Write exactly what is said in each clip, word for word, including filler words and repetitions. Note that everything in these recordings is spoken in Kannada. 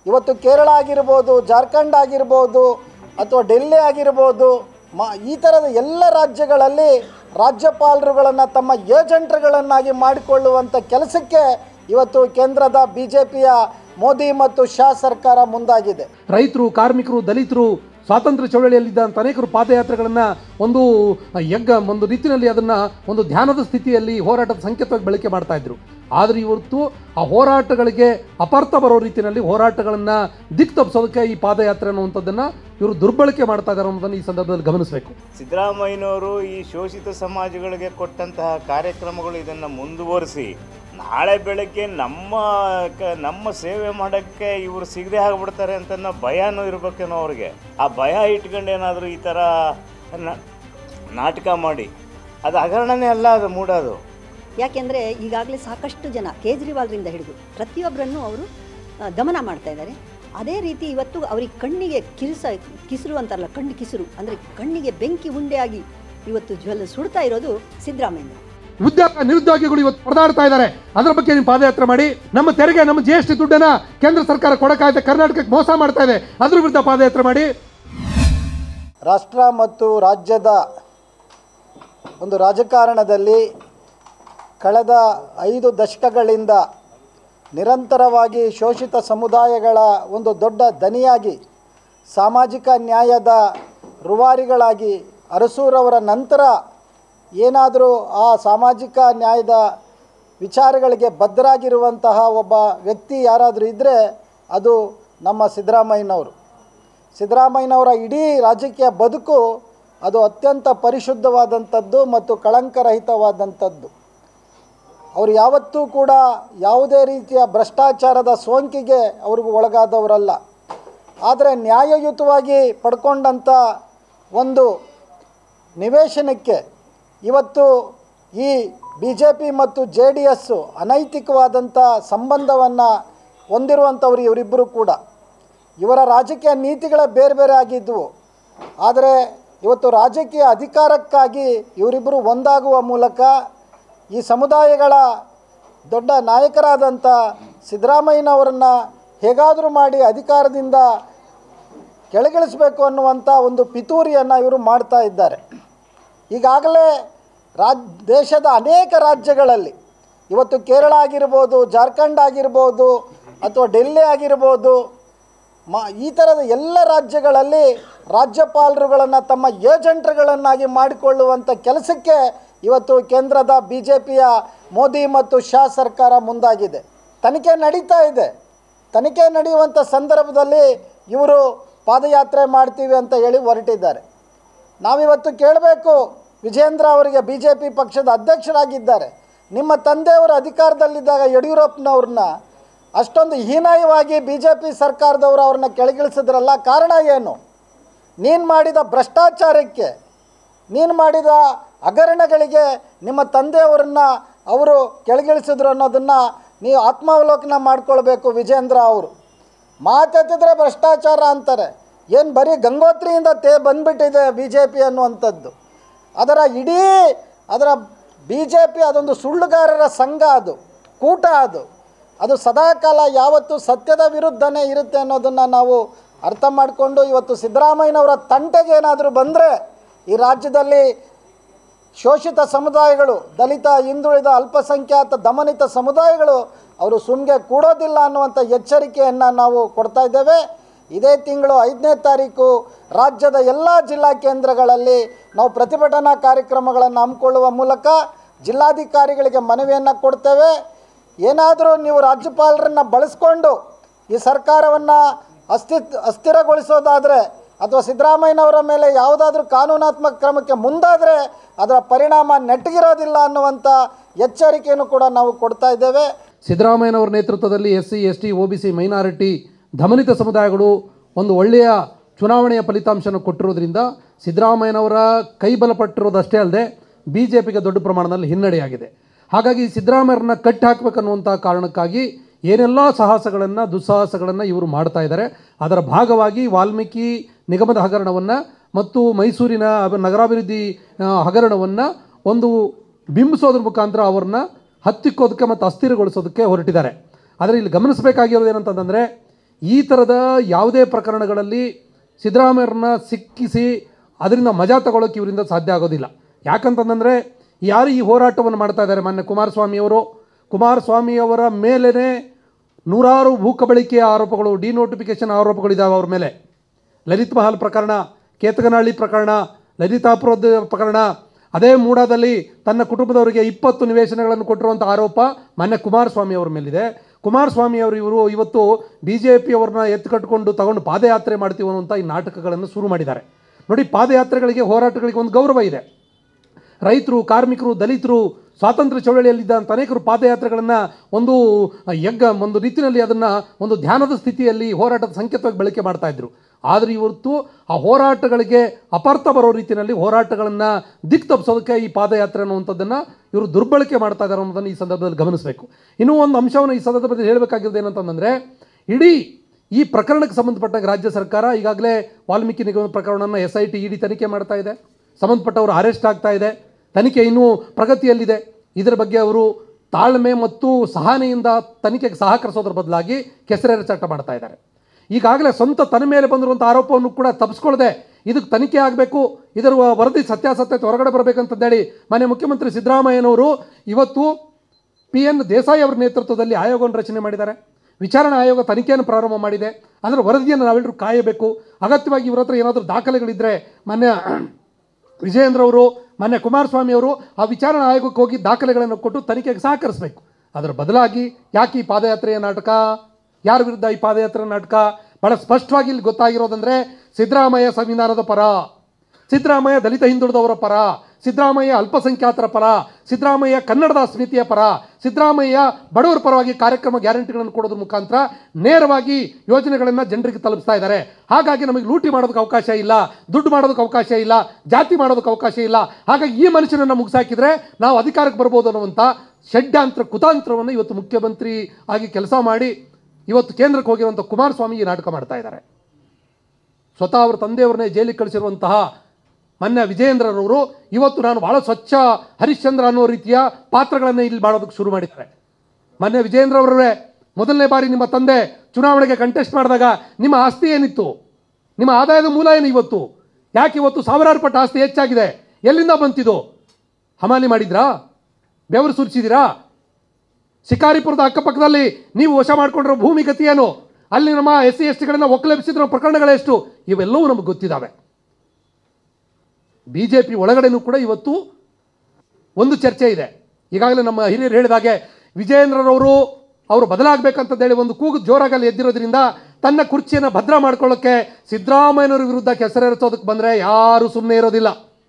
ಇವತ್ತು ಕೇರಳ ಆಗಿರ್ಬೋದು, ಜಾರ್ಖಂಡ್ ಆಗಿರ್ಬೋದು, ಅಥವಾ ಡೆಲ್ಲಿ ಆಗಿರ್ಬೋದು, ಮಾ ಈ ಥರದ ಎಲ್ಲ ರಾಜ್ಯಗಳಲ್ಲಿ ರಾಜ್ಯಪಾಲರುಗಳನ್ನು ತಮ್ಮ ಏಜೆಂಟ್ರುಗಳನ್ನಾಗಿ ಮಾಡಿಕೊಳ್ಳುವಂಥ ಕೆಲಸಕ್ಕೆ ಇವತ್ತು ಕೇಂದ್ರದ ಬಿ ಜೆ ಪಿಯ ಮೋದಿ ಮತ್ತು ಶಾ ಸರ್ಕಾರ ಮುಂದಾಗಿದೆ. ರೈತರು, ಕಾರ್ಮಿಕರು, ದಲಿತರು, ಸ್ವಾತಂತ್ರ್ಯ ಚಳವಳಿಯಲ್ಲಿದ್ದಂಥ ಅನೇಕರು ಪಾದಯಾತ್ರೆಗಳನ್ನು ಒಂದು ಯಜ್ಞ ಒಂದು ರೀತಿಯಲ್ಲಿ ಅದನ್ನು ಒಂದು ಧ್ಯಾನದ ಸ್ಥಿತಿಯಲ್ಲಿ ಹೋರಾಟದ ಸಂಕೇತವಾಗಿ ಬಳಕೆ ಮಾಡ್ತಾ ಇದ್ರು. ಆದರೆ ಇವತ್ತು ಆ ಹೋರಾಟಗಳಿಗೆ ಅಪಾರ್ಥ ಬರೋ ರೀತಿಯಲ್ಲಿ ಹೋರಾಟಗಳನ್ನು ದಿಕ್ಕು ತಪ್ಪಿಸೋದಕ್ಕೆ ಈ ಪಾದಯಾತ್ರೆ ಅನ್ನುವಂಥದ್ದನ್ನು ಇವರು ದುರ್ಬಳಕೆ ಮಾಡ್ತಾ ಇದ್ದಾರೆ ಅನ್ನೋದನ್ನು ಈ ಸಂದರ್ಭದಲ್ಲಿ ಗಮನಿಸಬೇಕು. ಸಿದ್ದರಾಮಯ್ಯನವರು ಈ ಶೋಷಿತ ಸಮಾಜಗಳಿಗೆ ಕೊಟ್ಟಂತಹ ಕಾರ್ಯಕ್ರಮಗಳು ಇದನ್ನು ಮುಂದುವರಿಸಿ ನಾಳೆ ಬೆಳಗ್ಗೆ ನಮ್ಮ ಕ ನಮ್ಮ ಸೇವೆ ಮಾಡೋಕ್ಕೆ ಇವರು ಸಿಗದೆ ಆಗಿಬಿಡ್ತಾರೆ ಅಂತ ಭಯನೂ ಇರಬೇಕೇನೋ ಅವ್ರಿಗೆ. ಆ ಭಯ ಇಟ್ಕೊಂಡು ಏನಾದರೂ ಈ ಥರ ನಾಟಕ ಮಾಡಿ ಅದು ಹಗರಣನೇ ಅಲ್ಲ, ಅದು ಮೂಡೋದು. ಯಾಕೆಂದರೆ ಈಗಾಗಲೇ ಸಾಕಷ್ಟು ಜನ ಕೇಜ್ರಿವಾಲ್ರಿಂದ ಹಿಡಿದು ಪ್ರತಿಯೊಬ್ಬರನ್ನು ಅವರು ದಮನ ಮಾಡ್ತಾ ಇದ್ದಾರೆ. ಅದೇ ರೀತಿ ಇವತ್ತು ಅವರಿಗೆ ಕಣ್ಣಿಗೆ ಕಿರಿಸ ಕಿಸಿರು ಅಂತಾರಲ್ಲ, ಕಣ್ಣು ಕಿಸಿರು ಅಂದರೆ ಕಣ್ಣಿಗೆ ಬೆಂಕಿ ಉಂಡೆಯಾಗಿ ಇವತ್ತು ಜ್ವಲ ಸುಡ್ತಾ ಇರೋದು ಸಿದ್ದರಾಮಯ್ಯ. ಉದ್ಯೋಗ ನಿರುದ್ಯೋಗಿಗಳು ಇವತ್ತು ಪರದಾಡ್ತಾ ಇದ್ದಾರೆ. ಅದರ ಬಗ್ಗೆ ನೀವು ಪಾದಯಾತ್ರೆ ಮಾಡಿ, ನಮ್ಮ ತೆರಿಗೆ ನಮ್ಮ ಜಿ ಎಸ್ ಟಿ ದುಡ್ಡನ್ನು ಕೇಂದ್ರ ಸರ್ಕಾರ ಕೊಡೋಕ್ಕಾಗದೆ ಕರ್ನಾಟಕಕ್ಕೆ ಮೋಸ ಮಾಡ್ತಾ ಇದೆ, ಅದ್ರ ವಿರುದ್ಧ ಪಾದಯಾತ್ರೆ ಮಾಡಿ. ರಾಷ್ಟ್ರ ಮತ್ತು ರಾಜ್ಯದ ಒಂದು ರಾಜಕಾರಣದಲ್ಲಿ ಕಳೆದ ಐದು ದಶಕಗಳಿಂದ ನಿರಂತರವಾಗಿ ಶೋಷಿತ ಸಮುದಾಯಗಳ ಒಂದು ದೊಡ್ಡ ದನಿಯಾಗಿ, ಸಾಮಾಜಿಕ ನ್ಯಾಯದ ರೂವಾರಿಗಳಾಗಿ, ಅರಸೂರವರ ನಂತರ ಏನಾದರೂ ಆ ಸಾಮಾಜಿಕ ನ್ಯಾಯದ ವಿಚಾರಗಳಿಗೆ ಬದ್ಧರಾಗಿರುವಂತಹ ಒಬ್ಬ ವ್ಯಕ್ತಿ ಯಾರಾದರೂ ಇದ್ದರೆ ಅದು ನಮ್ಮ ಸಿದ್ದರಾಮಯ್ಯನವರು. ಸಿದ್ದರಾಮಯ್ಯನವರ ಇಡೀ ರಾಜಕೀಯ ಬದುಕು ಅದು ಅತ್ಯಂತ ಪರಿಶುದ್ಧವಾದಂಥದ್ದು ಮತ್ತು ಕಳಂಕರಹಿತವಾದಂಥದ್ದು. ಅವರು ಯಾವತ್ತೂ ಕೂಡ ಯಾವುದೇ ರೀತಿಯ ಭ್ರಷ್ಟಾಚಾರದ ಸೋಂಕಿಗೆ ಅವ್ರಿಗೂ ಒಳಗಾದವರಲ್ಲ. ಆದರೆ ನ್ಯಾಯಯುತವಾಗಿ ಪಡ್ಕೊಂಡಂಥ ಒಂದು ನಿವೇಶನಕ್ಕೆ ಇವತ್ತು ಈ ಬಿ ಜೆ ಪಿ ಮತ್ತು ಜೆ ಡಿ ಎಸ್ಸು ಅನೈತಿಕವಾದಂಥ ಸಂಬಂಧವನ್ನು ಹೊಂದಿರುವಂಥವ್ರು ಇವರಿಬ್ಬರು ಕೂಡ. ಇವರ ರಾಜಕೀಯ ನೀತಿಗಳೇ ಬೇರೆ ಬೇರೆ ಆಗಿದ್ದವು. ಆದರೆ ಇವತ್ತು ರಾಜಕೀಯ ಅಧಿಕಾರಕ್ಕಾಗಿ ಇವರಿಬ್ಬರು ಒಂದಾಗುವ ಮೂಲಕ ಈ ಸಮುದಾಯಗಳ ದೊಡ್ಡ ನಾಯಕರಾದಂಥ ಸಿದ್ದರಾಮಯ್ಯನವರನ್ನು ಹೇಗಾದರೂ ಮಾಡಿ ಅಧಿಕಾರದಿಂದ ಕೆಳಗಿಳಿಸಬೇಕು ಅನ್ನುವಂಥ ಒಂದು ಪಿತೂರಿಯನ್ನು ಇವರು ಮಾಡ್ತಾ ಇದ್ದಾರೆ. ಈಗಾಗಲೇ ರಾಜ್ ದೇಶದ ಅನೇಕ ರಾಜ್ಯಗಳಲ್ಲಿ ಇವತ್ತು ಕೇರಳ ಆಗಿರ್ಬೋದು, ಜಾರ್ಖಂಡ್ ಆಗಿರ್ಬೋದು, ಅಥವಾ ಡೆಲ್ಲಿ ಆಗಿರ್ಬೋದು, ಮಾ ಈ ಥರದ ಎಲ್ಲ ರಾಜ್ಯಗಳಲ್ಲಿ ರಾಜ್ಯಪಾಲರುಗಳನ್ನು ತಮ್ಮ ಏಜೆಂಟ್ರುಗಳನ್ನಾಗಿ ಮಾಡಿಕೊಳ್ಳುವಂಥ ಕೆಲಸಕ್ಕೆ ಇವತ್ತು ಕೇಂದ್ರದ ಬಿ ಜೆ ಪಿಯ ಮೋದಿ ಮತ್ತು ಶಾ ಸರ್ಕಾರ ಮುಂದಾಗಿದೆ. ತನಿಖೆ ನಡೀತಾ ಇದೆ. ತನಿಖೆ ನಡೆಯುವಂಥ ಸಂದರ್ಭದಲ್ಲಿ ಇವರು ಪಾದಯಾತ್ರೆ ಮಾಡ್ತೀವಿ ಅಂತ ಹೇಳಿ ಹೊರಟಿದ್ದಾರೆ. ನಾವಿವತ್ತು ಕೇಳಬೇಕು, ವಿಜೇಂದ್ರ ಅವರಿಗೆ ಬಿ ಜೆ ಪಿ ಪಕ್ಷದ ಅಧ್ಯಕ್ಷರಾಗಿದ್ದಾರೆ. ನಿಮ್ಮ ತಂದೆಯವರು ಅಧಿಕಾರದಲ್ಲಿದ್ದಾಗ ಯಡಿಯೂರಪ್ಪನವ್ರನ್ನ ಅಷ್ಟೊಂದು ಹೀನಾಯವಾಗಿ ಬಿ ಜೆ ಪಿ ಸರ್ಕಾರದವರು ಅವ್ರನ್ನ ಕೆಳಗಿಳಿಸಿದ್ರಲ್ಲ, ಕಾರಣ ಏನು? ನೀನು ಮಾಡಿದ ಭ್ರಷ್ಟಾಚಾರಕ್ಕೆ, ನೀನು ಮಾಡಿದ ಹಗರಣಗಳಿಗೆ ನಿಮ್ಮ ತಂದೆಯವರನ್ನ ಅವರು ಕೆಳಗಿಳಿಸಿದ್ರು ಅನ್ನೋದನ್ನು ನೀವು ಆತ್ಮಾವಲೋಕನ ಮಾಡ್ಕೊಳ್ಬೇಕು. ವಿಜೇಂದ್ರ ಅವರು ಮಾತೆತ್ತಿದ್ರೆ ಭ್ರಷ್ಟಾಚಾರ ಅಂತಾರೆ. ಏನು ಬರೀ ಗಂಗೋತ್ರಿಯಿಂದ ತೇ ಬಂದುಬಿಟ್ಟಿದೆ ಬಿ ಜೆ ಪಿ ಅನ್ನುವಂಥದ್ದು. ಅದರ ಇಡೀ ಅದರ ಬಿ ಜೆ ಪಿ ಅದೊಂದು ಸುಳ್ಳುಗಾರರ ಸಂಘ, ಅದು ಕೂಟ, ಅದು ಅದು ಸದಾಕಾಲ ಯಾವತ್ತೂ ಸತ್ಯದ ವಿರುದ್ಧನೇ ಇರುತ್ತೆ ಅನ್ನೋದನ್ನು ನಾವು ಅರ್ಥ ಮಾಡಿಕೊಂಡು ಇವತ್ತು ಸಿದ್ದರಾಮಯ್ಯನವರ ತಂಟೆಗೆ ಏನಾದರೂ ಬಂದರೆ ಈ ರಾಜ್ಯದಲ್ಲಿ ಶೋಷಿತ ಸಮುದಾಯಗಳು, ದಲಿತ, ಹಿಂದುಳಿದ, ಅಲ್ಪಸಂಖ್ಯಾತ, ದಮನಿತ ಸಮುದಾಯಗಳು ಅವರು ಸುಮ್ಗೆ ಕೂಡೋದಿಲ್ಲ ಅನ್ನುವಂಥ ಎಚ್ಚರಿಕೆಯನ್ನು ನಾವು ಕೊಡ್ತಾ ಇದ್ದೇವೆ. ಇದೇ ತಿಂಗಳು ಐದನೇ ತಾರೀಕು ರಾಜ್ಯದ ಎಲ್ಲ ಜಿಲ್ಲಾ ಕೇಂದ್ರಗಳಲ್ಲಿ ನಾವು ಪ್ರತಿಭಟನಾ ಕಾರ್ಯಕ್ರಮಗಳನ್ನು ಹಮ್ಮಿಕೊಳ್ಳುವ ಮೂಲಕ ಜಿಲ್ಲಾಧಿಕಾರಿಗಳಿಗೆ ಮನವಿಯನ್ನು ಕೊಡ್ತೇವೆ. ಏನಾದರೂ ನೀವು ರಾಜ್ಯಪಾಲರನ್ನು ಬಳಸ್ಕೊಂಡು ಈ ಸರ್ಕಾರವನ್ನು ಅಸ್ಥಿ ಅಸ್ಥಿರಗೊಳಿಸೋದಾದರೆ ಅಥವಾ ಸಿದ್ದರಾಮಯ್ಯನವರ ಮೇಲೆ ಯಾವುದಾದ್ರೂ ಕಾನೂನಾತ್ಮಕ ಕ್ರಮಕ್ಕೆ ಮುಂದಾದರೆ ಅದರ ಪರಿಣಾಮ ನೆಟ್ಟಗಿರೋದಿಲ್ಲ ಅನ್ನುವಂಥ ಎಚ್ಚರಿಕೆಯನ್ನು ಕೂಡ ನಾವು ಕೊಡ್ತಾ ಇದ್ದೇವೆ. ಸಿದ್ದರಾಮಯ್ಯನವರ ನೇತೃತ್ವದಲ್ಲಿ S C, S T, O B C, minority, ದಮನಿತ ಸಮುದಾಯಗಳು ಒಂದು ಒಳ್ಳೆಯ ಚುನಾವಣೆಯ ಫಲಿತಾಂಶನ ಕೊಟ್ಟಿರೋದ್ರಿಂದ ಸಿದ್ದರಾಮಯ್ಯನವರ ಕೈ ಬಲಪಟ್ಟಿರೋದಷ್ಟೇ ಅಲ್ಲದೆ ಬಿ ಜೆ ಪಿಗೆ ದೊಡ್ಡ ಪ್ರಮಾಣದಲ್ಲಿ ಹಿನ್ನಡೆಯಾಗಿದೆ. ಹಾಗಾಗಿ ಸಿದ್ದರಾಮಯ್ಯರನ್ನ ಕಟ್ಟಿ ಹಾಕಬೇಕನ್ನುವಂಥ ಕಾರಣಕ್ಕಾಗಿ ಏನೆಲ್ಲ ಸಾಹಸಗಳನ್ನು, ದುಸ್ಸಾಹಸಗಳನ್ನು ಇವರು ಮಾಡ್ತಾ ಇದ್ದಾರೆ. ಅದರ ಭಾಗವಾಗಿ ವಾಲ್ಮೀಕಿ ನಿಗಮದ ಹಗರಣವನ್ನು ಮತ್ತು ಮೈಸೂರಿನ ನಗರಾಭಿವೃದ್ಧಿ ಹಗರಣವನ್ನು ಒಂದು ಬಿಂಬಿಸೋದ್ರ ಮುಖಾಂತರ ಅವ್ರನ್ನ ಹತ್ತಿಕ್ಕೋದಕ್ಕೆ ಮತ್ತು ಅಸ್ಥಿರಗೊಳಿಸೋದಕ್ಕೆ ಹೊರಟಿದ್ದಾರೆ. ಆದರೆ ಇಲ್ಲಿ ಗಮನಿಸಬೇಕಾಗಿರೋದು ಏನಂತಂದರೆ, ಈ ಥರದ ಯಾವುದೇ ಪ್ರಕರಣಗಳಲ್ಲಿ ಸಿದ್ದರಾಮಯ್ಯರನ್ನ ಸಿಕ್ಕಿಸಿ ಅದರಿಂದ ಮಜಾ ತಗೊಳ್ಳೋಕೆ ಇವರಿಂದ ಸಾಧ್ಯ ಆಗೋದಿಲ್ಲ. ಯಾಕಂತಂದರೆ ಯಾರು ಈ ಹೋರಾಟವನ್ನು ಮಾಡ್ತಾ ಇದ್ದಾರೆ, ಮೊನ್ನೆ ಕುಮಾರಸ್ವಾಮಿಯವರು ಕುಮಾರಸ್ವಾಮಿಯವರ ಮೇಲೇ ನೂರಾರು ಭೂಕಬಳಿಕೆಯ ಆರೋಪಗಳು, ಡಿನೋಟಿಫಿಕೇಷನ್ ಆರೋಪಗಳಿದ್ದಾವೆ ಅವ್ರ ಮೇಲೆ. ಲಲಿತ್ ಮಹಲ್ ಪ್ರಕರಣ, ಕೇತಗನಹಳ್ಳಿ ಪ್ರಕರಣ, ಲಲಿತಾಪುರದ ಪ್ರಕರಣ, ಅದೇ ಮೂಡಾದಲ್ಲಿ ತನ್ನ ಕುಟುಂಬದವರಿಗೆ ಇಪ್ಪತ್ತು ನಿವೇಶನಗಳನ್ನು ಕೊಟ್ಟಿರುವಂಥ ಆರೋಪ ಮೊನ್ನೆ ಕುಮಾರಸ್ವಾಮಿ ಅವರ ಮೇಲಿದೆ. ಕುಮಾರಸ್ವಾಮಿ ಅವರು ಇವರು ಇವತ್ತು ಬಿ ಜೆ ಪಿಯವ್ರನ್ನ ಎತ್ತುಕಟ್ಟಿಕೊಂಡು ತಗೊಂಡು ಪಾದಯಾತ್ರೆ ಮಾಡ್ತೀವಿ ಅನ್ನುವಂಥ ಈ ನಾಟಕಗಳನ್ನು ಶುರು ಮಾಡಿದ್ದಾರೆ. ನೋಡಿ, ಪಾದಯಾತ್ರೆಗಳಿಗೆ, ಹೋರಾಟಗಳಿಗೆ ಒಂದು ಗೌರವ ಇದೆ. ರೈತರು, ಕಾರ್ಮಿಕರು, ದಲಿತರು, ಸ್ವಾತಂತ್ರ್ಯ ಚಳವಳಿಯಲ್ಲಿದ್ದಂಥ ಅನೇಕರು ಪಾದಯಾತ್ರೆಗಳನ್ನು ಒಂದು ಯಜ್ಞ ಒಂದು ರೀತಿಯಲ್ಲಿ ಅದನ್ನು ಒಂದು ಧ್ಯಾನದ ಸ್ಥಿತಿಯಲ್ಲಿ ಹೋರಾಟದ ಸಂಕೇತವಾಗಿ ಬಳಕೆ ಮಾಡ್ತಾಯಿದ್ರು. ಆದರೆ ಇವತ್ತು ಆ ಹೋರಾಟಗಳಿಗೆ ಅಪಾರ್ಥ ಬರೋ ರೀತಿಯಲ್ಲಿ ಹೋರಾಟಗಳನ್ನು ದಿಕ್ಕು ತಪ್ಪಿಸೋದಕ್ಕೆ ಈ ಪಾದಯಾತ್ರೆ ಅನ್ನುವಂಥದ್ದನ್ನು ಇವರು ದುರ್ಬಳಕೆ ಮಾಡ್ತಾ ಇದ್ದಾರೆ ಅನ್ನೋದನ್ನು ಈ ಸಂದರ್ಭದಲ್ಲಿ ಗಮನಿಸಬೇಕು. ಇನ್ನೂ ಒಂದು ಅಂಶವನ್ನು ಈ ಸಂದರ್ಭದಲ್ಲಿ ಹೇಳಬೇಕಾಗಿರೋದು ಏನಂತಂದರೆ, ಇಡೀ ಈ ಪ್ರಕರಣಕ್ಕೆ ಸಂಬಂಧಪಟ್ಟಾಗ ರಾಜ್ಯ ಸರ್ಕಾರ ಈಗಾಗಲೇ ವಾಲ್ಮೀಕಿ ನಿಗಮದ ಪ್ರಕರಣವನ್ನು ಎಸ್ ಐ ಟಿ ಇಡಿ ತನಿಖೆ ಮಾಡ್ತಾ ಇದೆ. ಸಂಬಂಧಪಟ್ಟವರು ಅರೆಸ್ಟ್ ಆಗ್ತಾ ಇದೆ. ತನಿಖೆ ಇನ್ನೂ ಪ್ರಗತಿಯಲ್ಲಿದೆ. ಇದರ ಬಗ್ಗೆ ಅವರು ತಾಳ್ಮೆ ಮತ್ತು ಸಹನೆಯಿಂದ ತನಿಖೆಗೆ ಸಹಕರಿಸೋದ್ರ ಬದಲಾಗಿ ಕೆಸರೆರಚಾಟ ಮಾಡ್ತಾ ಇದ್ದಾರೆ. ಈಗಾಗಲೇ ಸ್ವಂತ ತನ್ನ ಮೇಲೆ ಬಂದಿರುವಂಥ ಆರೋಪವನ್ನು ಕೂಡ ತಪ್ಪಿಸ್ಕೊಳ್ಳದೆ ಇದಕ್ಕೆ ತನಿಖೆ ಆಗಬೇಕು, ಇದರ ವರದಿ ಸತ್ಯಾಸತ್ಯತೆ ಹೊರಗಡೆ ಬರಬೇಕಂತಂದೇಳಿ ಮಾನ್ಯ ಮುಖ್ಯಮಂತ್ರಿ ಸಿದ್ದರಾಮಯ್ಯನವರು ಇವತ್ತು ಪಿ ಎನ್ ದೇಸಾಯಿ ಅವರ ನೇತೃತ್ವದಲ್ಲಿ ಆಯೋಗವನ್ನು ರಚನೆ ಮಾಡಿದ್ದಾರೆ. ವಿಚಾರಣಾ ಆಯೋಗ ತನಿಖೆಯನ್ನು ಪ್ರಾರಂಭ ಮಾಡಿದೆ. ಅದರ ವರದಿಯನ್ನು ನಾವೆಲ್ಲರೂ ಕಾಯಬೇಕು. ಅಗತ್ಯವಾಗಿ ಇವರ ಹತ್ರ ಏನಾದರೂ ದಾಖಲೆಗಳಿದ್ದರೆ ಮಾನ್ಯ ವಿಜಯೇಂದ್ರ ಅವರು, ಮಾನ್ಯ ಕುಮಾರಸ್ವಾಮಿ ಅವರು ಆ ವಿಚಾರಣಾ ಆಯೋಗಕ್ಕೆ ಹೋಗಿ ದಾಖಲೆಗಳನ್ನು ಕೊಟ್ಟು ತನಿಖೆಗೆ ಸಹಕರಿಸಬೇಕು. ಅದರ ಬದಲಾಗಿ ಯಾಕೆ ಈ ಪಾದಯಾತ್ರೆಯ ನಾಟಕ, ಯಾರ ವಿರುದ್ಧ ಈ ಪಾದಯಾತ್ರೆ ನಾಟಕ? ಭಾಳ ಸ್ಪಷ್ಟವಾಗಿ ಇಲ್ಲಿ ಗೊತ್ತಾಗಿರೋದಂದರೆ, ಸಿದ್ದರಾಮಯ್ಯ ಸಂವಿಧಾನದ ಪರ, ಸಿದ್ದರಾಮಯ್ಯ ದಲಿತ ಹಿಂದುಳಿದವರ ಪರ, ಸಿದ್ದರಾಮಯ್ಯ ಅಲ್ಪಸಂಖ್ಯಾತರ ಪರ, ಸಿದ್ದರಾಮಯ್ಯ ಕನ್ನಡದ ಅಸ್ಮಿತೆಯ ಪರ, ಸಿದ್ದರಾಮಯ್ಯ ಬಡವರ ಪರವಾಗಿ ಕಾರ್ಯಕ್ರಮ ಗ್ಯಾರಂಟಿಗಳನ್ನು ಕೊಡೋದ್ರ ಮುಖಾಂತರ ನೇರವಾಗಿ ಯೋಜನೆಗಳನ್ನು ಜನರಿಗೆ ತಲುಪಿಸ್ತಾ ಇದ್ದಾರೆ. ಹಾಗಾಗಿ ನಮಗೆ ಲೂಟಿ ಮಾಡೋದಕ್ಕೆ ಅವಕಾಶ ಇಲ್ಲ, ದುಡ್ಡು ಮಾಡೋದಕ್ಕೆ ಅವಕಾಶ ಇಲ್ಲ, ಜಾತಿ ಮಾಡೋದಕ್ಕೆ ಅವಕಾಶ ಇಲ್ಲ. ಹಾಗಾಗಿ ಈ ಮನುಷ್ಯನನ್ನು ಮುಗಿಸಾಕಿದ್ರೆ ನಾವು ಅಧಿಕಾರಕ್ಕೆ ಬರ್ಬೋದು ಅನ್ನುವಂಥ ಷಡ್ಯಂತ್ರ ಕುತಾಂತ್ರವನ್ನು ಇವತ್ತು ಮುಖ್ಯಮಂತ್ರಿ ಆಗಿ ಕೆಲಸ ಮಾಡಿ ಇವತ್ತು ಕೇಂದ್ರಕ್ಕೆ ಹೋಗಿರುವಂಥ ಕುಮಾರಸ್ವಾಮಿ ಈ ನಾಟಕ ಮಾಡ್ತಾ ಇದ್ದಾರೆ. ಸ್ವತಃ ಅವರ ತಂದೆಯವ್ರನ್ನೇ ಜೈಲಿಗೆ ಕಳಿಸಿರುವಂತಹ ಮೊನ್ನೆ ವಿಜಯೇಂದ್ರರವರು ಇವತ್ತು ನಾನು ಭಾಳ ಸ್ವಚ್ಛ ಹರಿಶ್ಚಂದ್ರ ಅನ್ನೋ ರೀತಿಯ ಪಾತ್ರಗಳನ್ನು ಇಲ್ಲಿ ಮಾಡೋದಕ್ಕೆ ಶುರು ಮಾಡಿದ್ದಾರೆ. ಮೊನ್ನೆ ವಿಜಯೇಂದ್ರ ಅವರೇ ಮೊದಲನೇ ಬಾರಿ ನಿಮ್ಮ ತಂದೆ ಚುನಾವಣೆಗೆ ಕಂಟೆಸ್ಟ್ ಮಾಡಿದಾಗ ನಿಮ್ಮ ಆಸ್ತಿ ಏನಿತ್ತು, ನಿಮ್ಮ ಆದಾಯದ ಮೂಲ ಏನು ಇವತ್ತು? ಯಾಕೆ ಇವತ್ತು ಸಾವಿರಾರು ಪಟ್ಟು ಆಸ್ತಿ ಹೆಚ್ಚಾಗಿದೆ? ಎಲ್ಲಿಂದ ಬಂತಿದ್ದು? ಹಮಾಲಿ ಮಾಡಿದ್ರಾ? ಬೆವರು ಸುರಿಸಿದಿರಾ? ಶಿಕಾರಿಪುರದ ಅಕ್ಕಪಕ್ಕದಲ್ಲಿ ನೀವು ವಶ ಮಾಡಿಕೊಂಡಿರೋ ಭೂಮಿ ಗತಿ ಏನು? ಅಲ್ಲಿ ನಮ್ಮ ಎಸ್ ಸಿ ಎಸ್ ಟಿಗಳನ್ನು ಒಕ್ಕಲೆಬ್ಬಿಸಿದ್ರೋ ಪ್ರಕರಣಗಳೆಷ್ಟು? ಇವೆಲ್ಲವೂ ನಮಗೆ ಗೊತ್ತಿದ್ದಾವೆ. ಬಿ ಜೆ ಪಿ ಒಳಗಡೆನೂ ಕೂಡ ಇವತ್ತು ಒಂದು ಚರ್ಚೆ ಇದೆ. ಈಗಾಗಲೇ ನಮ್ಮ ಹಿರಿಯರು ಹೇಳಿದಾಗೆ ವಿಜಯೇಂದ್ರರವರು ಅವರು ಬದಲಾಗಬೇಕಂತಂದೇಳಿ ಒಂದು ಕೂಗು ಜೋರಾಗಲ್ಲಿ ಎದ್ದಿರೋದ್ರಿಂದ ತನ್ನ ಕುರ್ಚಿಯನ್ನು ಭದ್ರ ಮಾಡ್ಕೊಳ್ಳೋಕ್ಕೆ ಸಿದ್ದರಾಮಯ್ಯನವರ ವಿರುದ್ಧ ಕೆಸರೆರಚೋದಕ್ಕೆ ಬಂದರೆ ಯಾರೂ ಸುಮ್ಮನೆ ಇರೋದಿಲ್ಲ.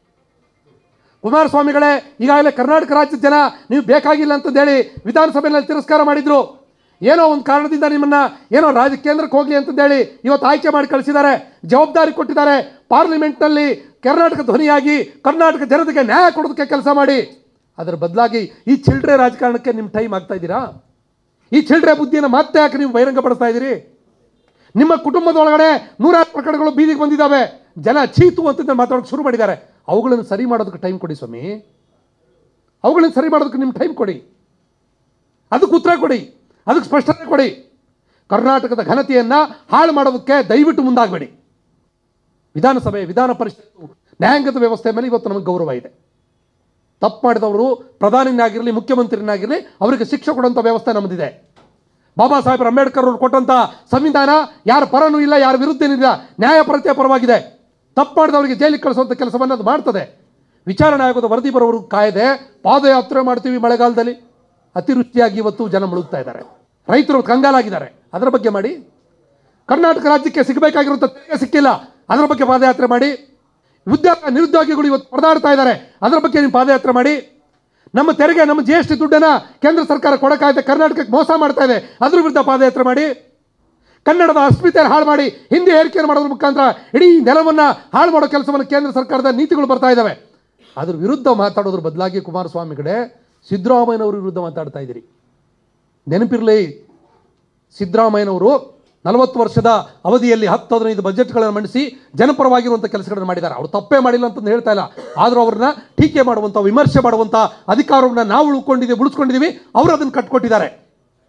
ಕುಮಾರಸ್ವಾಮಿಗಳೇ ಈಗಾಗಲೇ ಕರ್ನಾಟಕ ರಾಜ್ಯದ ಜನ ನೀವು ಬೇಕಾಗಿಲ್ಲ ಅಂತಂದೇಳಿ ವಿಧಾನಸಭೆಯಲ್ಲಿ ತಿರಸ್ಕಾರ ಮಾಡಿದ್ರು. ಏನೋ ಒಂದು ಕಾರಣದಿಂದ ನಿಮ್ಮನ್ನು ಏನೋ ರಾಜ್ಯ ಕೇಂದ್ರಕ್ಕೆ ಹೋಗಲಿ ಅಂತಂದೇಳಿ ಇವತ್ತು ಆಯ್ಕೆ ಮಾಡಿ ಕಳಿಸಿದ್ದಾರೆ, ಜವಾಬ್ದಾರಿ ಕೊಟ್ಟಿದ್ದಾರೆ. ಪಾರ್ಲಿಮೆಂಟ್ನಲ್ಲಿ ಕರ್ನಾಟಕ ಧ್ವನಿಯಾಗಿ ಕರ್ನಾಟಕ ಜನತೆಗೆ ನ್ಯಾಯ ಕೊಡೋದಕ್ಕೆ ಕೆಲಸ ಮಾಡಿ. ಅದರ ಬದಲಾಗಿ ಈ ಚಿಲ್ಡ್ರೆ ರಾಜಕಾರಣಕ್ಕೆ ನಿಮ್ಮ ಟೈಮ್ ಆಗ್ತಾ ಇದ್ದೀರಾ? ಈ ಚಿಲ್ಡ್ರೆ ಬುದ್ಧಿಯನ್ನು ಮತ್ತೆ ಯಾಕೆ ನೀವು ಬಹಿರಂಗಪಡಿಸ್ತಾ ಇದ್ದೀರಿ? ನಿಮ್ಮ ಕುಟುಂಬದೊಳಗಡೆ ನೂರಾರು ಪ್ರಕರಣಗಳು ಬೀದಿಗೆ ಬಂದಿದ್ದಾವೆ. ಜನ ಚೀತು ಅಂತಂದ್ರೆ ಮಾತಾಡೋಕ್ಕೆ ಶುರು ಮಾಡಿದ್ದಾರೆ. ಅವುಗಳನ್ನು ಸರಿ ಮಾಡೋದಕ್ಕೆ ಟೈಮ್ ಕೊಡಿ ಸ್ವಾಮಿ. ಅವುಗಳನ್ನು ಸರಿ ಮಾಡೋದಕ್ಕೆ ನಿಮ್ಮ ಟೈಮ್ ಕೊಡಿ, ಅದಕ್ಕೆ ಉತ್ತರ ಕೊಡಿ, ಅದಕ್ಕೆ ಸ್ಪಷ್ಟತೆ ಕೊಡಿ. ಕರ್ನಾಟಕದ ಘನತೆಯನ್ನು ಹಾಳು ಮಾಡೋದಕ್ಕೆ ದಯವಿಟ್ಟು ಮುಂದಾಗಬೇಡಿ. ವಿಧಾನಸಭೆ, ವಿಧಾನ ಪರಿಷತ್ತು, ನ್ಯಾಯಾಂಗದ ವ್ಯವಸ್ಥೆ ಮೇಲೆ ಇವತ್ತು ನಮಗೆ ಗೌರವ ಇದೆ. ತಪ್ಪು ಮಾಡಿದವರು ಪ್ರಧಾನಿನಾಗಿರಲಿ ಮುಖ್ಯಮಂತ್ರಿನಾಗಿರಲಿ ಅವರಿಗೆ ಶಿಕ್ಷೆ ಕೊಡುವಂಥ ವ್ಯವಸ್ಥೆ ನಮ್ಮದಿದೆ. ಬಾಬಾ ಸಾಹೇಬ್ ಅಂಬೇಡ್ಕರ್ ಅವರು ಕೊಟ್ಟಂಥ ಸಂವಿಧಾನ ಯಾರ ಪರನೂ ಇಲ್ಲ, ಯಾರ ವಿರುದ್ಧನಿಲ್ಲ, ನ್ಯಾಯಪರತೆಯ ಪರವಾಗಿದೆ. ತಪ್ಪು ಮಾಡಿದವರಿಗೆ ಜೈಲಿಗೆ ಕಳಿಸುವಂಥ ಕೆಲಸವನ್ನು ಅದು ಮಾಡ್ತದೆ. ವಿಚಾರಣೆ ಆಗೋದು ವರದಿ ಬರೋರು ಕಾಯ್ದೆ ಪಾದಯಾತ್ರೆ ಮಾಡ್ತೀವಿ ಮಳೆಗಾಲದಲ್ಲಿ. ಅತಿವೃಷ್ಟಿಯಾಗಿ ಇವತ್ತು ಜನ ಮುಳುಗ್ತಾ ಇದ್ದಾರೆ, ರೈತರು ಕಂಗಾಲಾಗಿದ್ದಾರೆ. ಅದರ ಬಗ್ಗೆ ಮಾಡಿ. ಕರ್ನಾಟಕ ರಾಜ್ಯಕ್ಕೆ ಸಿಗಬೇಕಾಗಿರುವಂಥ ತೆರಿಗೆ ಸಿಕ್ಕಿಲ್ಲ, ಅದರ ಬಗ್ಗೆ ಪಾದಯಾತ್ರೆ ಮಾಡಿ. ಉದ್ಯೋಗ ನಿರುದ್ಯೋಗಿಗಳು ಇವತ್ತು ಪರದಾಡ್ತಾ ಇದ್ದಾರೆ, ಅದರ ಬಗ್ಗೆ ನೀವು ಪಾದಯಾತ್ರೆ ಮಾಡಿ. ನಮ್ಮ ತೆರಿಗೆ, ನಮ್ಮ ಜಿ ಎಸ್ ಟಿ ದುಡ್ಡನ್ನು ಕೇಂದ್ರ ಸರ್ಕಾರ ಕೊಡೋಕ್ಕಾಗದೆ ಕರ್ನಾಟಕಕ್ಕೆ ಮೋಸ ಮಾಡ್ತಾ ಇದೆ, ಅದ್ರ ವಿರುದ್ಧ ಪಾದಯಾತ್ರೆ ಮಾಡಿ. ಕನ್ನಡದ ಅಸ್ಮಿತೆಯನ್ನು ಹಾಳು ಮಾಡಿ ಹಿಂದಿ ಏರಿಕೆಯನ್ನು ಮಾಡೋದ್ರ ಮುಖಾಂತರ ಇಡೀ ನೆಲವನ್ನು ಹಾಳು ಮಾಡೋ ಕೆಲಸವನ್ನು ಕೇಂದ್ರ ಸರ್ಕಾರದ ನೀತಿಗಳು ಬರ್ತಾ ಇದ್ದಾವೆ. ಅದ್ರ ವಿರುದ್ಧ ಮಾತಾಡೋದ್ರ ಬದಲಾಗಿ ಕುಮಾರಸ್ವಾಮಿಗಳೇ ಸಿದ್ದರಾಮಯ್ಯನವ್ರ ವಿರುದ್ಧ ಮಾತಾಡ್ತಾ ಇದ್ದೀರಿ. ನೆನಪಿರಲಿ, ಸಿದ್ದರಾಮಯ್ಯನವರು ನಲವತ್ತು ವರ್ಷದ ಅವಧಿಯಲ್ಲಿ ಹತ್ತು ಹದಿನೈದು ಬಜೆಟ್ಗಳನ್ನು ಮಂಡಿಸಿ ಜನಪರವಾಗಿರುವಂಥ ಕೆಲಸಗಳನ್ನು ಮಾಡಿದ್ದಾರೆ. ಅವರು ತಪ್ಪೇ ಮಾಡಿಲ್ಲ ಅಂತಂದು ಹೇಳ್ತಾ ಇಲ್ಲ, ಆದರೂ ಅವ್ರನ್ನ ಟೀಕೆ ಮಾಡುವಂಥ, ವಿಮರ್ಶೆ ಮಾಡುವಂಥ ಅಧಿಕಾರವನ್ನು ನಾವು ಉಳ್ಕೊಂಡಿದ್ದೀವಿ ಉಳಿಸ್ಕೊಂಡಿದ್ದೀವಿ. ಅವರು ಅದನ್ನು ಕಟ್ಕೊಟ್ಟಿದ್ದಾರೆ.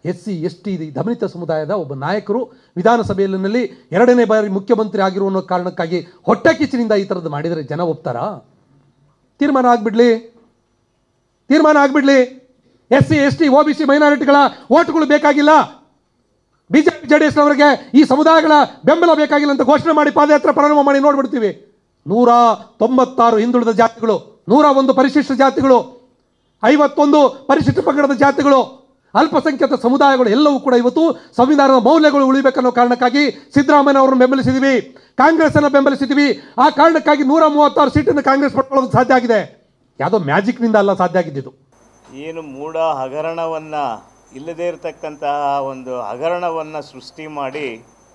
ಎಸ್ ಸಿ ಎಸ್ ಟಿ ದಮನಿತ ಸಮುದಾಯದ ಒಬ್ಬ ನಾಯಕರು ವಿಧಾನಸಭೆಯಲ್ಲಿ ಎರಡನೇ ಬಾರಿ ಮುಖ್ಯಮಂತ್ರಿ ಆಗಿರುವ ಅನ್ನೋ ಕಾರಣಕ್ಕಾಗಿ ಹೊಟ್ಟೆ ಕಿಚ್ಚಿನಿಂದ ಈ ಥರದ್ದು ಮಾಡಿದರೆ ಜನ ಒಪ್ತಾರಾ? ತೀರ್ಮಾನ ಆಗ್ಬಿಡ್ಲಿ, ತೀರ್ಮಾನ ಆಗ್ಬಿಡ್ಲಿ. S C S T O B C ಮೈನಾರಿಟಿಗಳ ಓಟ್ಗಳು ಬೇಕಾಗಿಲ್ಲ, ಬಿಜೆಪಿ ಜೆ ಡಿ ಎಸ್ನವರಿಗೆ ಈ ಸಮುದಾಯಗಳ ಬೆಂಬಲ ಬೇಕಾಗಿಲ್ಲ ಅಂತ ಘೋಷಣೆ ಮಾಡಿ ಪಾದಯಾತ್ರೆ ಪ್ರಾರಂಭ ಮಾಡಿ ನೋಡ್ಬಿಡ್ತೀವಿ. ನೂರ ತೊಂಬತ್ತಾರು ಹಿಂದುಳಿದ ಜಾತಿಗಳು, ನೂರ ಒಂದು ಪರಿಶಿಷ್ಟ ಜಾತಿಗಳು, ಐವತ್ತೊಂದು ಪರಿಶಿಷ್ಟ ಪಂಗಡದ ಜಾತಿಗಳು, ಅಲ್ಪಸಂಖ್ಯಾತ ಸಮುದಾಯಗಳು ಎಲ್ಲವೂ ಕೂಡ ಇವತ್ತು ಸಂವಿಧಾನದ ಮೌಲ್ಯಗಳು ಉಳಿಬೇಕನ್ನೋ ಕಾರಣಕ್ಕಾಗಿ ಸಿದ್ದರಾಮಯ್ಯ ಅವರನ್ನು ಬೆಂಬಲಿಸಿದ್ವಿ, ಕಾಂಗ್ರೆಸ್ ಅನ್ನು ಬೆಂಬಲಿಸಿದ್ವಿ. ಆ ಕಾರಣಕ್ಕಾಗಿ ನೂರ ಮೂವತ್ತಾರು ಸೀಟನ್ನು ಕಾಂಗ್ರೆಸ್ ಪಡ್ಕೊಳ್ಳೋದು ಸಾಧ್ಯ ಆಗಿದೆ. ಯಾವುದೋ ಮ್ಯಾಜಿಕ್ನಿಂದ ಅಲ್ಲ ಸಾಧ್ಯ ಆಗಿದ್ದು. ಏನು ಮೂಢ ಹಗರಣವನ್ನು, ಇಲ್ಲದೇ ಇರತಕ್ಕಂತಹ ಒಂದು ಹಗರಣವನ್ನು ಸೃಷ್ಟಿ ಮಾಡಿ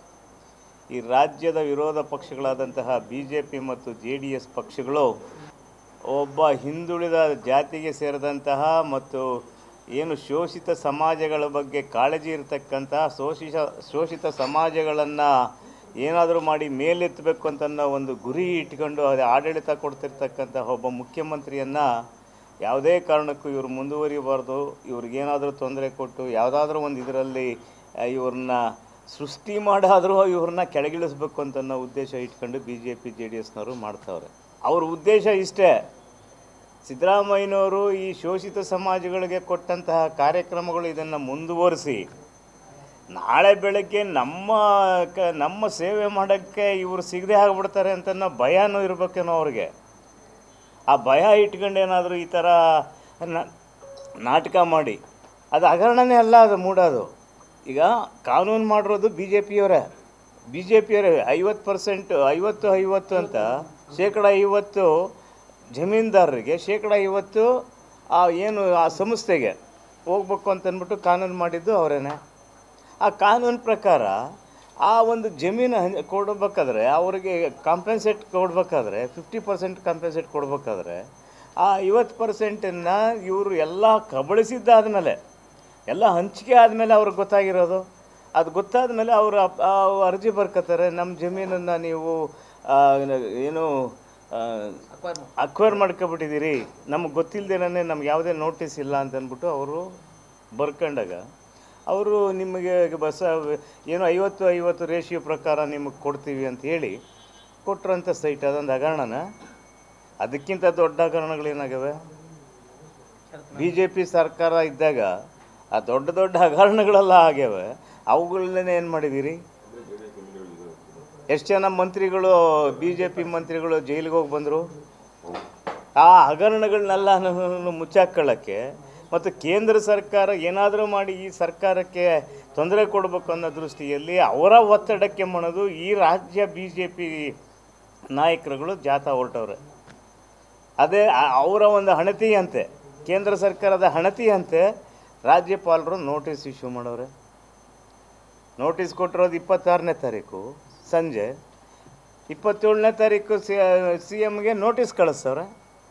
ಈ ರಾಜ್ಯದ ವಿರೋಧ ಪಕ್ಷಗಳಾದಂತಹ ಬಿ ಜೆ ಪಿ ಮತ್ತು ಜೆ ಡಿ ಎಸ್ ಪಕ್ಷಗಳು ಒಬ್ಬ ಹಿಂದುಳಿದ ಜಾತಿಗೆ ಸೇರಿದಂತಹ ಮತ್ತು ಏನು ಶೋಷಿತ ಸಮಾಜಗಳ ಬಗ್ಗೆ ಕಾಳಜಿ ಇರತಕ್ಕಂತಹ ಶೋಷಿತ ಶೋಷಿತ ಸಮಾಜಗಳನ್ನು ಏನಾದರೂ ಮಾಡಿ ಮೇಲೆತ್ತಬೇಕು ಅಂತನ್ನೋ ಒಂದು ಗುರಿ ಇಟ್ಕೊಂಡು ಅದು ಆಡಳಿತ ಕೊಡ್ತಿರ್ತಕ್ಕಂತಹ ಒಬ್ಬ ಮುಖ್ಯಮಂತ್ರಿಯನ್ನು ಯಾವುದೇ ಕಾರಣಕ್ಕೂ ಇವರು ಮುಂದುವರಿಬಾರ್ದು. ಇವ್ರಿಗೇನಾದರೂ ತೊಂದರೆ ಕೊಟ್ಟು ಯಾವುದಾದ್ರೂ ಒಂದು ಇದರಲ್ಲಿ ಇವ್ರನ್ನ ಸೃಷ್ಟಿ ಮಾಡಾದರೂ ಇವ್ರನ್ನ ಕೆಳಗಿಳಿಸ್ಬೇಕು ಅಂತನ್ನೋ ಉದ್ದೇಶ ಇಟ್ಕೊಂಡು B J P J D ಎಸ್ನವರು ಮಾಡ್ತಾವ್ರೆ. ಅವ್ರ ಉದ್ದೇಶ ಇಷ್ಟೇ. ಸಿದ್ದರಾಮಯ್ಯನವರು ಈ ಶೋಷಿತ ಸಮಾಜಗಳಿಗೆ ಕೊಟ್ಟಂತಹ ಕಾರ್ಯಕ್ರಮಗಳು ಇದನ್ನು ಮುಂದುವರಿಸಿ ನಾಳೆ ಬೆಳಗ್ಗೆ ನಮ್ಮ ಕ ನಮ್ಮ ಸೇವೆ ಮಾಡೋಕ್ಕೆ ಇವರು ಸಿಗದೆ ಆಗಿಬಿಡ್ತಾರೆ ಅಂತನ್ನೋ ಭಯನೂ ಇರಬೇಕೇನೋ ಅವ್ರಿಗೆ. ಆ ಭಯ ಇಟ್ಕೊಂಡು ಏನಾದರೂ ಈ ಥರ ನಾಟಕ ಮಾಡಿ, ಅದು ಹಗರಣನೇ ಅಲ್ಲ, ಅದು ಮೂಡೋದು. ಈಗ ಕಾನೂನು ಮಾಡಿರೋದು ಬಿ ಜೆ ಪಿಯವರೇ ಬಿ ಜೆ ಪಿಯವರೇ ಐವತ್ತು ಪರ್ಸೆಂಟು ಐವತ್ತು ಐವತ್ತು ಅಂತ ಶೇಕಡ ಐವತ್ತು ಜಮೀನ್ದಾರರಿಗೆ, ಶೇಕಡ ಐವತ್ತು ಆ ಏನು ಆ ಸಂಸ್ಥೆಗೆ ಹೋಗ್ಬೇಕು ಅಂತಂದ್ಬಿಟ್ಟು ಕಾನೂನು ಮಾಡಿದ್ದು ಅವರೇನೆ. ಆ ಕಾನೂನು ಪ್ರಕಾರ ಆ ಒಂದು ಜಮೀನು ಕೊಡಬೇಕಾದ್ರೆ ಅವ್ರಿಗೆ ಕಾಂಪೆನ್ಸೇಟ್ ಕೊಡಬೇಕಾದ್ರೆ ಫಿಫ್ಟಿ ಪರ್ಸೆಂಟ್ ಕಾಂಪೆನ್ಸೇಟ್ ಕೊಡಬೇಕಾದ್ರೆ ಆ ಐವತ್ತು ಪರ್ಸೆಂಟನ್ನು ಇವರು ಎಲ್ಲ ಕಬಳಿಸಿದ್ದಾದಮೇಲೆ, ಎಲ್ಲ ಹಂಚಿಕೆ ಆದಮೇಲೆ ಅವ್ರಿಗೆ ಗೊತ್ತಾಗಿರೋದು. ಅದು ಗೊತ್ತಾದ ಮೇಲೆ ಅವರು ಅರ್ಜಿ ಬರ್ಕೋತಾರೆ, ನಮ್ಮ ಜಮೀನನ್ನು ನೀವು ಏನು ಅಕ್ವೈರ್ ಮಾಡ್ಕೊಬಿಟ್ಟಿದ್ದೀರಿ, ನಮಗೆ ಗೊತ್ತಿಲ್ಲದೇನೆ ನಮ್ಗೆ ಯಾವುದೇ ನೋಟಿಸ್ ಇಲ್ಲ ಅಂತಂದ್ಬಿಟ್ಟು ಅವರು ಬರ್ಕೊಂಡಾಗ ಅವರು ನಿಮಗೆ ಬಸ ಏನು ಐವತ್ತು ಐವತ್ತು ರೇಷಿಯೋ ಪ್ರಕಾರ ನಿಮಗೆ ಕೊಡ್ತೀವಿ ಅಂತ ಹೇಳಿ ಕೊಟ್ಟರಂಥ ಸೈಟ್ ಅದೊಂದು ಹಗರಣನ. ಅದಕ್ಕಿಂತ ದೊಡ್ಡ ಹಗರಣಗಳೇನಾಗವೆ? ಬಿ ಜೆ ಪಿ ಸರ್ಕಾರ ಇದ್ದಾಗ ಆ ದೊಡ್ಡ ದೊಡ್ಡ ಹಗರಣಗಳೆಲ್ಲ ಆಗ್ಯಾವೆ. ಅವುಗಳನ್ನೇ ಏನು ಮಾಡಿದ್ದೀರಿ? ಎಷ್ಟು ಜನ ಮಂತ್ರಿಗಳು, ಬಿ ಜೆ ಪಿ ಮಂತ್ರಿಗಳು ಜೈಲಿಗೆ ಹೋಗಿ ಬಂದರು ಆ ಹಗರಣಗಳನ್ನೆಲ್ಲ ಮುಚ್ಚಾಕೊಳ್ಳೋಕ್ಕೆ. ಮತ್ತು ಕೇಂದ್ರ ಸರ್ಕಾರ ಏನಾದರೂ ಮಾಡಿ ಈ ಸರ್ಕಾರಕ್ಕೆ ತೊಂದರೆ ಕೊಡಬೇಕು ಅನ್ನೋ ದೃಷ್ಟಿಯಲ್ಲಿ ಅವರ ಒತ್ತಡಕ್ಕೆ ಮಾಡೋದು ಈ ರಾಜ್ಯ ಬಿ ಜೆ ಪಿ ನಾಯಕರುಗಳು ಜಾಥಾ ಹೊರಟವ್ರೆ. ಅದೇ ಅವರ ಒಂದು ಹಣತೆಯಂತೆ, ಕೇಂದ್ರ ಸರ್ಕಾರದ ಹಣತೆಯಂತೆ ರಾಜ್ಯಪಾಲರು ನೋಟಿಸ್ ಇಶ್ಯೂ ಮಾಡವ್ರೆ. ನೋಟಿಸ್ ಕೊಟ್ಟಿರೋದು ಇಪ್ಪತ್ತಾರನೇ ತಾರೀಕು ಸಂಜೆ, ಇಪ್ಪತ್ತೇಳನೇ ತಾರೀಕು ಸಿ ಸಿ ಎಮ್ಗೆ ನೋಟಿಸ್ ಕಳಿಸ್ತವ್ರೆ.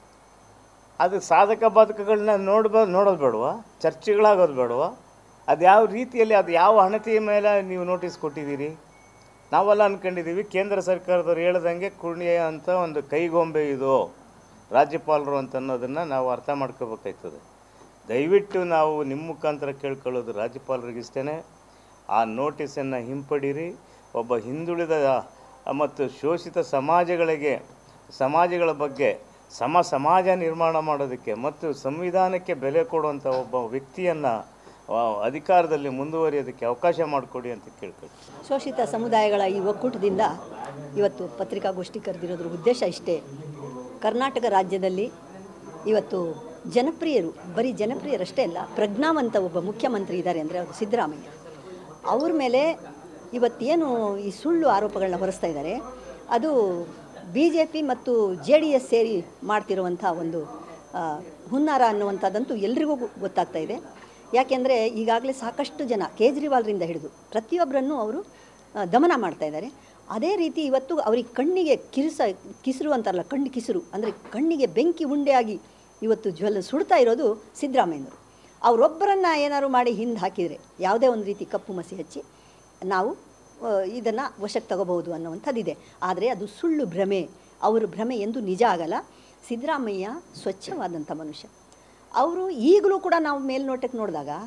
ಅದು ಸಾಧಕ ಬಾಧಕಗಳನ್ನ ನೋಡ್ಬೋ ನೋಡೋದು ಬೇಡವಾ? ಚರ್ಚೆಗಳಾಗೋದು ಬೇಡವಾ? ಅದು ಯಾವ ರೀತಿಯಲ್ಲಿ, ಅದು ಯಾವ ಹಣತೆಯ ಮೇಲೆ ನೀವು ನೋಟಿಸ್ ಕೊಟ್ಟಿದ್ದೀರಿ? ನಾವೆಲ್ಲ ಅಂದ್ಕೊಂಡಿದ್ದೀವಿ ಕೇಂದ್ರ ಸರ್ಕಾರದವ್ರು ಹೇಳ್ದಂಗೆ ಕುಣಿಯ ಅಂತ ಒಂದು ಕೈಗೊಂಬೆ ಇದು ರಾಜ್ಯಪಾಲರು ಅಂತ ಅನ್ನೋದನ್ನು ನಾವು ಅರ್ಥ ಮಾಡ್ಕೋಬೇಕಾಯ್ತದೆ. ದಯವಿಟ್ಟು ನಾವು ನಿಮ್ಮ ಮುಖಾಂತರ ಕೇಳ್ಕೊಳ್ಳೋದು ರಾಜ್ಯಪಾಲರಿಗಿಷ್ಟೇ, ಆ ನೋಟಿಸನ್ನು ಹಿಂಪಡೀರಿ. ಒಬ್ಬ ಹಿಂದುಳಿದ ಮತ್ತು ಶೋಷಿತ ಸಮಾಜಗಳಿಗೆ ಸಮಾಜಗಳ ಬಗ್ಗೆ ಸಮ ಸಮಾಜ ನಿರ್ಮಾಣ ಮಾಡೋದಕ್ಕೆ ಮತ್ತು ಸಂವಿಧಾನಕ್ಕೆ ಬೆಲೆ ಕೊಡುವಂಥ ಒಬ್ಬ ವ್ಯಕ್ತಿಯನ್ನು ಅಧಿಕಾರದಲ್ಲಿ ಮುಂದುವರಿಯೋದಕ್ಕೆ ಅವಕಾಶ ಮಾಡಿಕೊಡಿ ಅಂತ ಕೇಳ್ಕೊಳ್ಳಿ. ಶೋಷಿತ ಸಮುದಾಯಗಳ ಈ ಒಕ್ಕೂಟದಿಂದ ಇವತ್ತು ಪತ್ರಿಕಾಗೋಷ್ಠಿ ಕರೆದಿರೋದ್ರ ಉದ್ದೇಶ ಇಷ್ಟೇ. ಕರ್ನಾಟಕ ರಾಜ್ಯದಲ್ಲಿ ಇವತ್ತು ಜನಪ್ರಿಯರು, ಬರೀ ಜನಪ್ರಿಯರಷ್ಟೇ ಅಲ್ಲ, ಪ್ರಜ್ಞಾವಂತ ಒಬ್ಬ ಮುಖ್ಯಮಂತ್ರಿ ಇದ್ದಾರೆ ಅಂದರೆ ಅವರು ಸಿದ್ದರಾಮಯ್ಯ. ಅವ್ರ ಮೇಲೆ ಇವತ್ತೇನು ಈ ಸುಳ್ಳು ಆರೋಪಗಳನ್ನ ಹೊರಿಸ್ತಾ ಇದ್ದಾರೆ, ಅದು ಬಿ ಜೆ ಪಿ ಮತ್ತು ಜೆ ಡಿ ಎಸ್ ಸೇರಿ ಮಾಡ್ತಿರುವಂಥ ಒಂದು ಹುನ್ನಾರ ಅನ್ನುವಂಥದ್ದಂತೂ ಎಲ್ರಿಗೂ ಗೊತ್ತಾಗ್ತಾ ಇದೆ. ಯಾಕೆಂದರೆ ಈಗಾಗಲೇ ಸಾಕಷ್ಟು ಜನ ಕೇಜ್ರಿವಾಲ್ರಿಂದ ಹಿಡಿದು ಪ್ರತಿಯೊಬ್ಬರನ್ನು ಅವರು ದಮನ ಮಾಡ್ತಾ ಇದ್ದಾರೆ. ಅದೇ ರೀತಿ ಇವತ್ತು ಅವ್ರಿಗೆ ಕಣ್ಣಿಗೆ ಕಿರಿಸ ಕಿಸಿರು ಅಂತಾರಲ್ಲ, ಕಣ್ಣು ಕಿಸಿರು ಅಂದರೆ ಕಣ್ಣಿಗೆ ಬೆಂಕಿ ಉಂಡೆಯಾಗಿ ಇವತ್ತು ಜ್ವಲ ಸುಡ್ತಾ ಇರೋದು ಸಿದ್ದರಾಮಯ್ಯನವರು. ಅವರೊಬ್ಬರನ್ನು ಏನಾದ್ರು ಮಾಡಿ ಹಿಂದೆ ಹಾಕಿದರೆ ಯಾವುದೇ ಒಂದು ರೀತಿ ಕಪ್ಪು ಮಸಿ ಹಚ್ಚಿ ನಾವು ಇದನ್ನು ವಶಕ್ಕೆ ತಗೋಬಹುದು ಅನ್ನುವಂಥದ್ದಿದೆ. ಆದರೆ ಅದು ಸುಳ್ಳು ಭ್ರಮೆ. ಅವರ ಭ್ರಮೆ ಎಂದು ನಿಜ ಆಗಲ್ಲ. ಸಿದ್ದರಾಮಯ್ಯ ಸ್ವಚ್ಛವಾದಂಥ ಮನುಷ್ಯ. ಅವರು ಈಗಲೂ ಕೂಡ ನಾವು ಮೇಲ್ನೋಟಕ್ಕೆ ನೋಡಿದಾಗ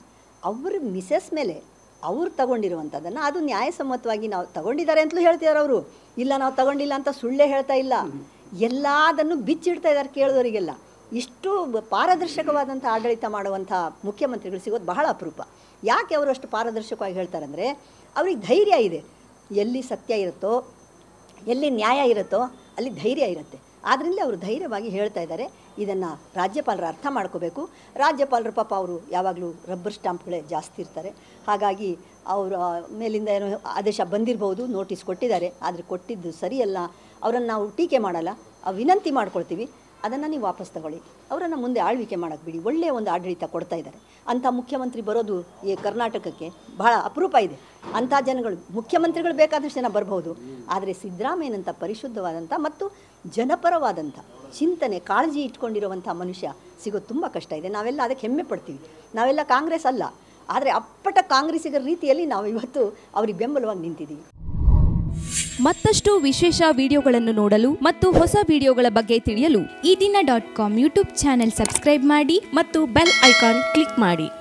ಅವ್ರ ಮಿಸಸ್ ಮೇಲೆ ಅವ್ರು ತಗೊಂಡಿರುವಂಥದ್ದನ್ನು ಅದು ನ್ಯಾಯಸಮ್ಮತವಾಗಿ ನಾವು ತಗೊಂಡಿದ್ದಾರೆ ಅಂತಲೂ ಹೇಳ್ತಿದ್ದಾರೆ ಅವರು. ಇಲ್ಲ ನಾವು ತಗೊಂಡಿಲ್ಲ ಅಂತ ಸುಳ್ಳೇ ಹೇಳ್ತಾ ಇಲ್ಲ, ಎಲ್ಲದನ್ನು ಬಿಚ್ಚಿಡ್ತಾ ಇದ್ದಾರೆ ಕೇಳಿದವರಿಗೆಲ್ಲ. ಇಷ್ಟು ಪಾರದರ್ಶಕವಾದಂಥ ಆಡಳಿತ ಮಾಡುವಂಥ ಮುಖ್ಯಮಂತ್ರಿಗಳು ಸಿಗೋದು ಬಹಳ ಅಪರೂಪ. ಯಾಕೆ ಅವರು ಅಷ್ಟು ಪಾರದರ್ಶಕವಾಗಿ ಹೇಳ್ತಾರಂದರೆ ಅವ್ರಿಗೆ ಧೈರ್ಯ ಇದೆ. ಎಲ್ಲಿ ಸತ್ಯ ಇರುತ್ತೋ, ಎಲ್ಲಿ ನ್ಯಾಯ ಇರುತ್ತೋ ಅಲ್ಲಿ ಧೈರ್ಯ ಇರುತ್ತೆ. ಆದ್ದರಿಂದ ಅವರು ಧೈರ್ಯವಾಗಿ ಹೇಳ್ತಾ ಇದ್ದಾರೆ. ಇದನ್ನು ರಾಜ್ಯಪಾಲರು ಅರ್ಥ ಮಾಡ್ಕೋಬೇಕು. ರಾಜ್ಯಪಾಲರು ಪಾಪ ಅವರು ಯಾವಾಗಲೂ ರಬ್ಬರ್ ಸ್ಟಾಂಪ್ಗಳೇ ಜಾಸ್ತಿ ಇರ್ತಾರೆ. ಹಾಗಾಗಿ ಅವರ ಮೇಲಿಂದ ಏನೋ ಆದೇಶ ಬಂದಿರಬಹುದು, ನೋಟಿಸ್ ಕೊಟ್ಟಿದ್ದಾರೆ, ಆದರೆ ಕೊಟ್ಟಿದ್ದು ಸರಿಯಲ್ಲ. ಅವರನ್ನು ನಾವು ಟೀಕೆ ಮಾಡಲ್ಲ, ವಿನಂತಿ ಮಾಡ್ಕೊಳ್ತೀವಿ, ಅದನ್ನು ನೀವು ವಾಪಸ್ ತಗೊಳ್ಳಿ, ಅವರನ್ನು ಮುಂದೆ ಆಳ್ವಿಕೆ ಮಾಡೋಕ್ಕೆ ಬಿಡಿ. ಒಳ್ಳೆಯ ಒಂದು ಆಡಳಿತ ಕೊಡ್ತಾ ಇದ್ದಾರೆ. ಅಂಥ ಮುಖ್ಯಮಂತ್ರಿ ಬರೋದು ಈ ಕರ್ನಾಟಕಕ್ಕೆ ಬಹಳ ಅಪರೂಪ ಇದೆ. ಅಂಥ ಜನಗಳು ಮುಖ್ಯಮಂತ್ರಿಗಳು ಬೇಕಾದಷ್ಟು ಜನ ಬರ್ಬೋದು, ಆದರೆ ಸಿದ್ದರಾಮಯ್ಯನಂಥ ಪರಿಶುದ್ಧವಾದಂಥ ಮತ್ತು ಜನಪರವಾದಂಥ ಚಿಂತನೆ ಕಾಳಜಿ ಇಟ್ಕೊಂಡಿರುವಂಥ ಮನುಷ್ಯ ಸಿಗೋದು ತುಂಬ ಕಷ್ಟ ಇದೆ. ನಾವೆಲ್ಲ ಅದಕ್ಕೆ ಹೆಮ್ಮೆ ಪಡ್ತೀವಿ. ನಾವೆಲ್ಲ ಕಾಂಗ್ರೆಸ್ ಅಲ್ಲ, ಆದರೆ ಅಪ್ಪಟ ಕಾಂಗ್ರೆಸ್ಸಿಗರ ರೀತಿಯಲ್ಲಿ ನಾವು ಇವತ್ತು ಅವ್ರಿಗೆ ಬೆಂಬಲವಾಗಿ ನಿಂತಿದ್ದೀವಿ. ಮತ್ತಷ್ಟು ವಿಶೇಷ ವಿಡಿಯೋಗಳನ್ನು ನೋಡಲು ಮತ್ತು ಹೊಸ ವಿಡಿಯೋಗಳ ಬಗ್ಗೆ ತಿಳಿಯಲು Ee Dina dot com YouTube channel subscribe ಮಾಡಿ ಮತ್ತು ಬೆಲ್ ಐಕಾನ್ ಕ್ಲಿಕ್ ಮಾಡಿ.